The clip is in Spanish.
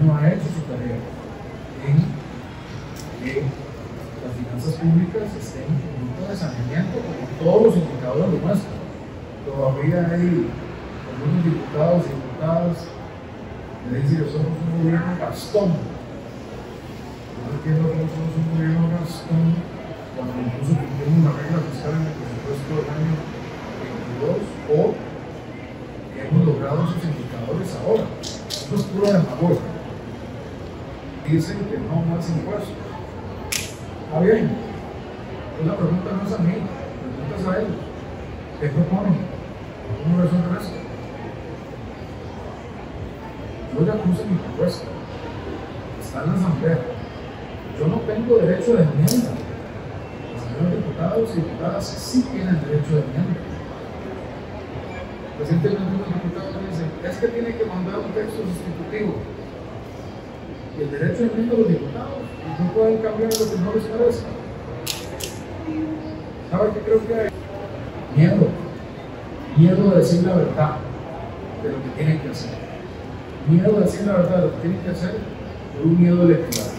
no ha hecho su tarea en que las finanzas públicas estén en un punto de saneamiento, como todos los indicadores lo muestran. Todavía hay algunos diputados y diputadas que dicen que somos un gobierno gastón. No entiendo cómo somos un gobierno gastón cuando incluso cumplimos la regla fiscal en el presupuesto del año 22 o que hemos logrado esos indicadores ahora. Esto es pura demagogia. Dicen que no más impuestos. Está bien. Pues la pregunta no es a mí, la pregunta es a ellos. ¿Qué proponen? ¿Cómo resuelven esto? Yo ya puse mi propuesta. Está en la asamblea. Yo no tengo derecho de enmienda. Los señores diputados y diputadas sí tienen derecho de enmienda. Recientemente unos diputados dicen, es que tiene que mandar un texto sustitutivo. Y el derecho de enmienda de los diputados no pueden cambiar lo que no les parezca. ¿Sabe qué creo que hay? Miedo. Miedo de decir la verdad de lo que tienen que hacer. Miedo de decir la verdad de lo que tienen que hacer por un miedo electoral.